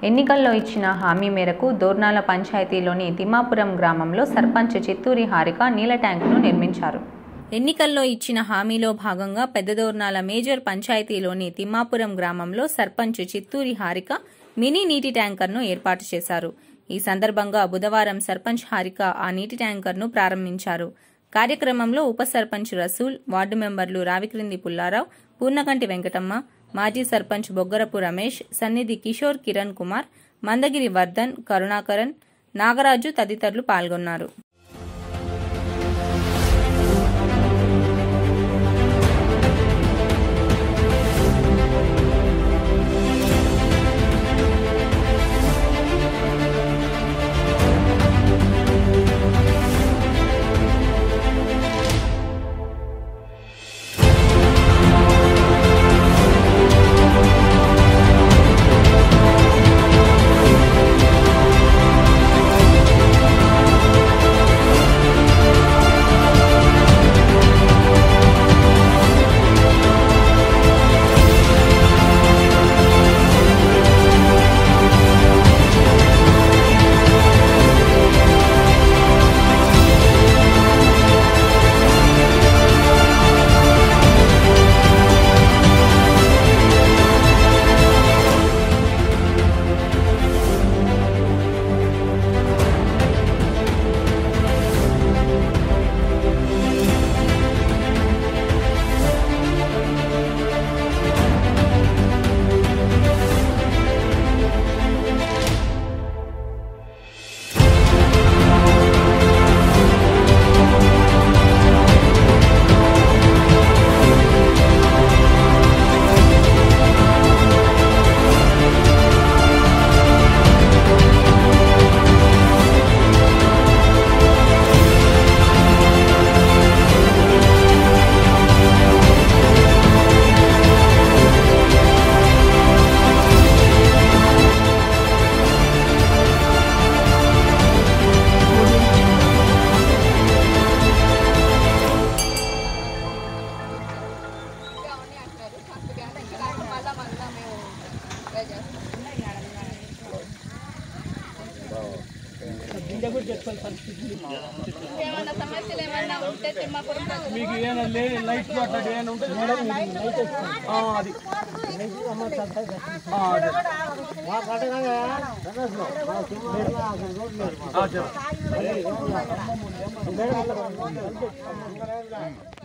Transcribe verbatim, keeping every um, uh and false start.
ఎన్నికల్లో ఇచ్చిన హామీ మేరకు దోర్నాల పంచాయతీలోని తిమ్మాపురం గ్రామంలో సర్పంచ్ చిత్తూరి హారిక నీళ్ల ట్యాంకును నిర్మించారు. ఎన్నికల్లో ఇచ్చిన హామీలో భాగంగా పెద్దదోర్నాల మేజర్ పంచాయతీలోని తిమ్మాపురం గ్రామంలో సర్పంచ్ చిత్తూరి హారిక మినీ నీటి ట్యాంకర్ను ఏర్పాటు చేశారు. ఈ సందర్భంగా బుధవారం సర్పంచ్ హారిక ఆ నీటి ట్యాంకర్ను ప్రారంభించారు. కార్యక్రమంలో ఉప సర్పంచ్ రసూల్, వార్డు మెంబర్లు రావిక్రింది పుల్లారావు, పూర్ణకంటి వెంకటమ్మ, మాజీ సర్పంచ్ బొగ్గరపు రమేష్, సన్నిధి కిషోర్ కిరణ్ కుమార్, మందగిరి వర్ధన్, కరుణాకరన్, నాగరాజు తదితరులు పాల్గొన్నారు. ఏమన్నా సమస్యలు ఏమన్నా ఉంటే తిమ్మాపురం మీకు ఏమైనా లైట్ అట్లా ఏమైనా ఉంటే అది